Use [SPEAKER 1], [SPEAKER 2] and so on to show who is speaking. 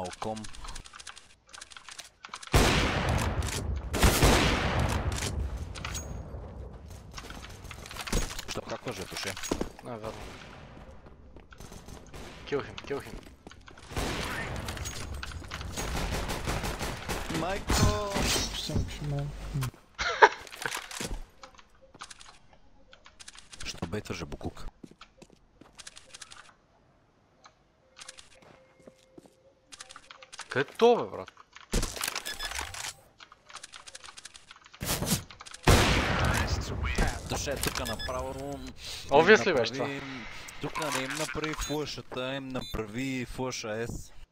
[SPEAKER 1] Малком. Що, как лъже, туше?
[SPEAKER 2] Не, верно. Kill him.
[SPEAKER 1] Майко! Що бейтваше Букук?
[SPEAKER 2] Къде е то, бе, брат?
[SPEAKER 1] Туше, тука направо...
[SPEAKER 2] Obviously беше това.
[SPEAKER 1] Тука не им направи флъшата, им направи флъша S.